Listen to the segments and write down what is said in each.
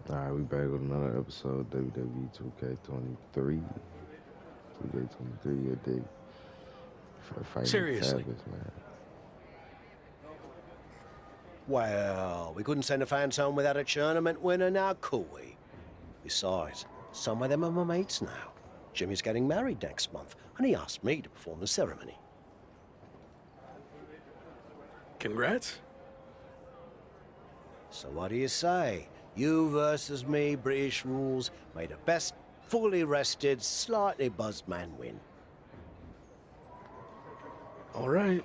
Alright, we back with another episode of WWE 2K23. 2K23 a day for fighting Seriously. Fabulous, man. Well, we couldn't send the fans home without a tournament winner now, could we? Besides, some of them are my mates now. Jimmy's getting married next month, and he asked me to perform the ceremony. Congrats. So what do you say? You versus me, British rules. May the best fully rested, slightly buzzed man win. All right.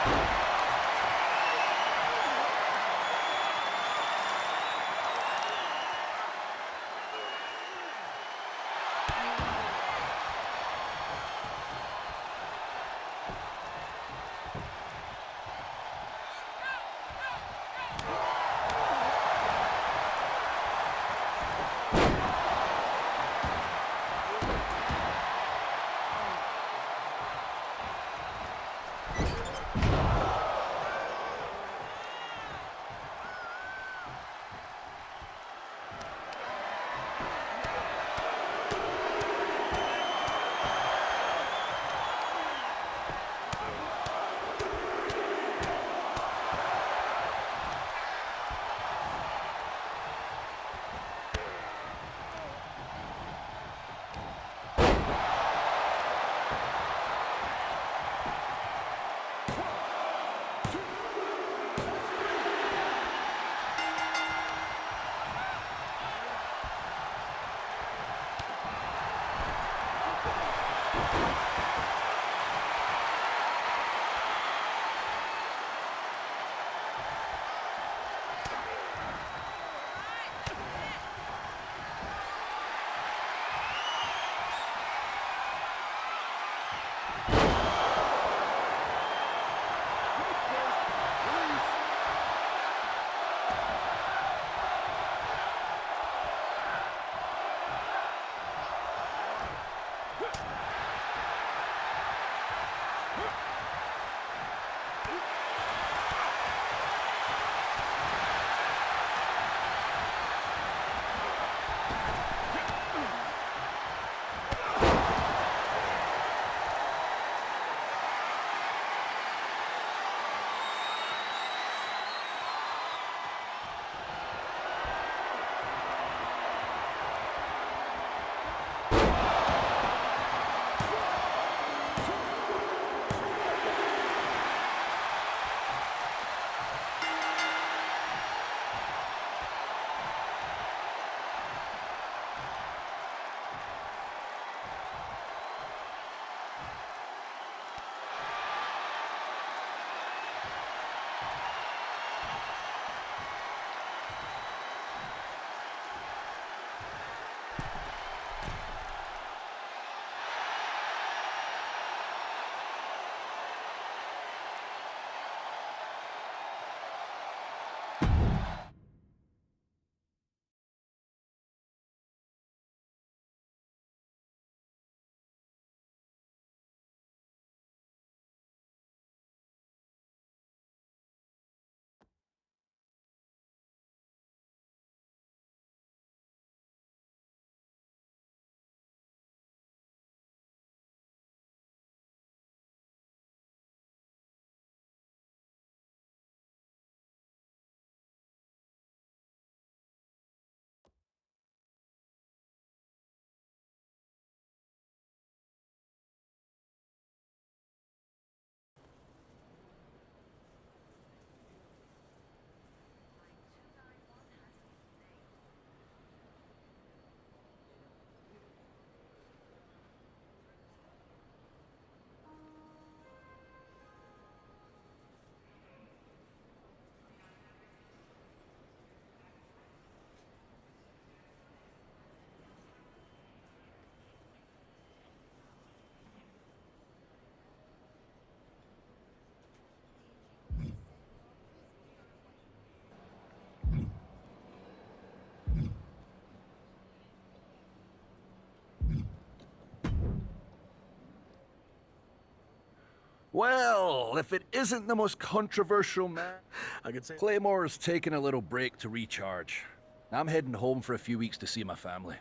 Well, if it isn't the most controversial man, I could say Claymore's taking a little break to recharge. I'm heading home for a few weeks to see my family.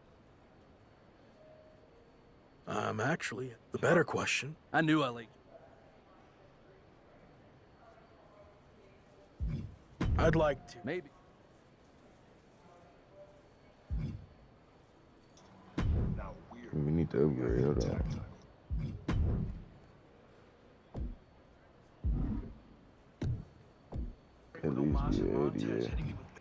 actually the better question. I knew I liked I'd like to. maybe. We need to upgrade. Hold on. At least be 80, yeah.